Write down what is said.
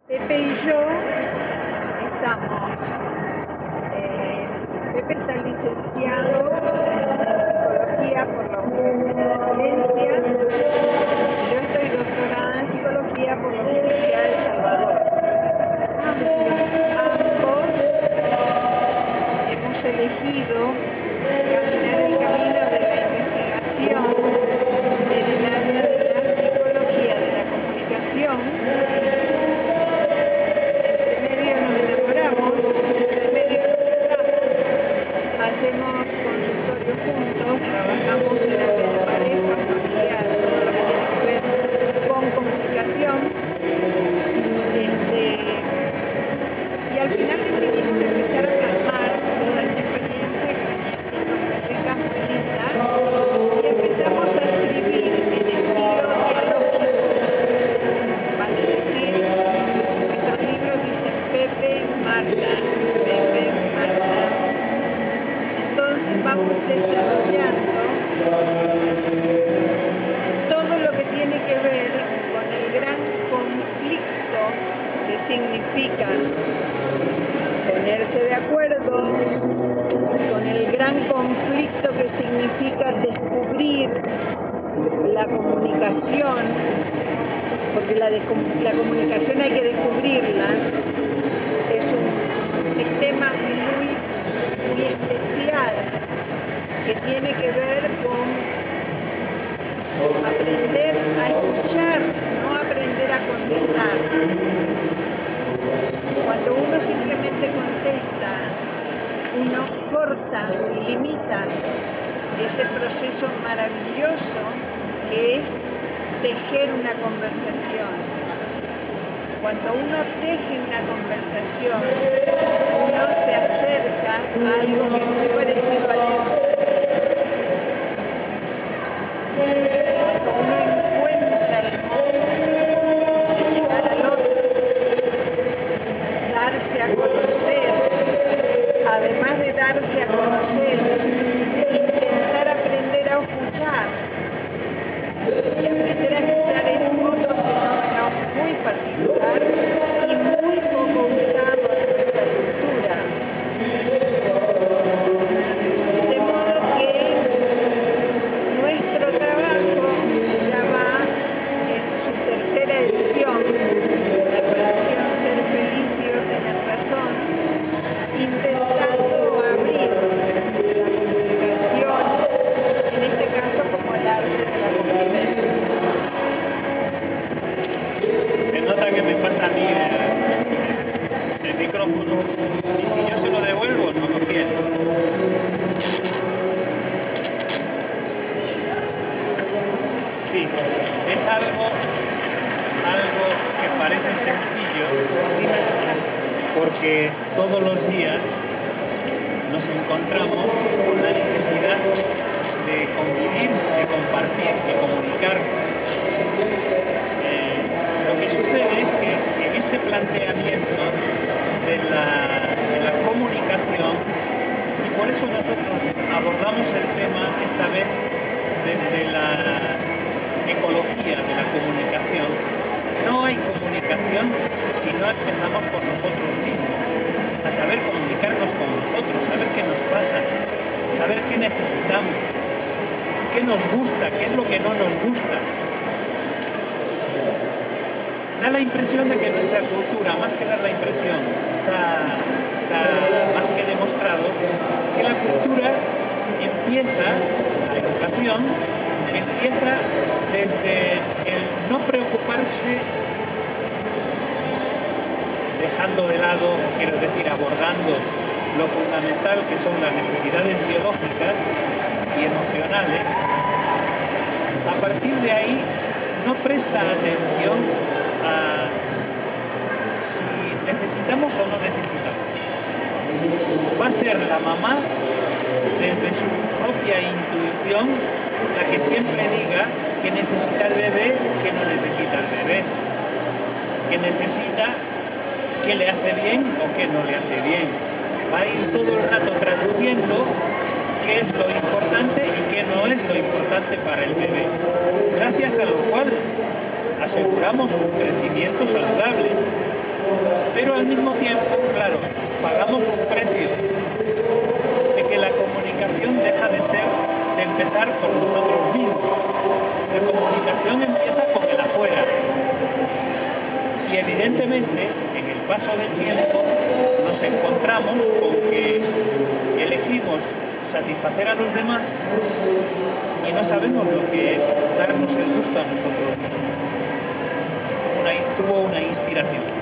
Pepe y yo estamos, Pepe está licenciado en psicología por la Universidad de Valencia y yo estoy doctorada en psicología por la Universidad de El Salvador. Ambos hemos elegido caminar el camino de la investigación en el área de la psicología de la comunicación. Hacemos consultorios juntos, trabajamos terapia de pareja, familiar, todo lo que tiene que ver con comunicación. Y al final decidimos empezar a plasmar toda esta experiencia que venía siendo muy rica, muy linda, y empezamos a escribir en estilo dialógico. Vale decir, nuestros libros dicen Pepe, Marta, Pepe, Marta. Entonces vamos desarrollando todo lo que tiene que ver con el gran conflicto que significa ponerse de acuerdo, con el gran conflicto que significa descubrir la comunicación, porque la comunicación hay que descubrirla, es un sistema muy especial que tiene que ver con aprender a escuchar, no aprender a contestar. Cuando uno simplemente contesta, uno corta y limita ese proceso maravilloso que es tejer una conversación. Cuando uno teje una conversación, uno se acerca a algo que es muy parecido al éxtasis. Cuando uno encuentra el modo de llegar al otro, darse a conocer, además de darse a conocer, intentar aprender a escuchar. Y aprender a escuchar es otro fenómeno muy particular y muy poco usado en nuestra cultura. De modo que nuestro trabajo ya va en su tercera edición, la colección Ser Feliz y Yo Tener Razón, intentando abrir la comunicación, en este caso como el arte de la convivencia. Se nota que me pasa a mí el micrófono y si yo se lo devuelvo no lo quiere. Sí, es algo que parece sencillo porque todos los días nos encontramos con la necesidad de convivir, de compartir, de comunicar. Lo que sucede es que en este planteamiento de la comunicación, y por eso nosotros abordamos el tema esta vez desde la ecología de la comunicación, no hay comunicación si no empezamos por nosotros mismos, a saber comunicarnos con nosotros, saber qué nos pasa, saber qué necesitamos, qué nos gusta, qué es lo que no nos gusta. Da la impresión de que nuestra cultura, más que dar la impresión, está más que demostrado que la cultura empieza, la educación, empieza desde el no preocuparse, dejando de lado, quiero decir, abordando lo fundamental que son las necesidades biológicas y emocionales. A partir de ahí no presta atención a si necesitamos o no necesitamos. Va a ser la mamá, desde su propia intuición, la que siempre diga que necesita el bebé, que no necesita el bebé, que necesita, que le hace bien o que no le hace bien. Va a ir todo el rato traduciendo qué es lo importante y qué no es lo importante para el bebé, gracias a lo cual aseguramos un crecimiento saludable. Pero al mismo tiempo, claro, pagamos un precio de que la comunicación deja de ser, de empezar por nosotros mismos. La comunicación empieza con el afuera. Y evidentemente, en el paso del tiempo, nos encontramos con que elegimos satisfacer a los demás y no sabemos lo que es darnos el gusto a nosotros. Tuvo una inspiración.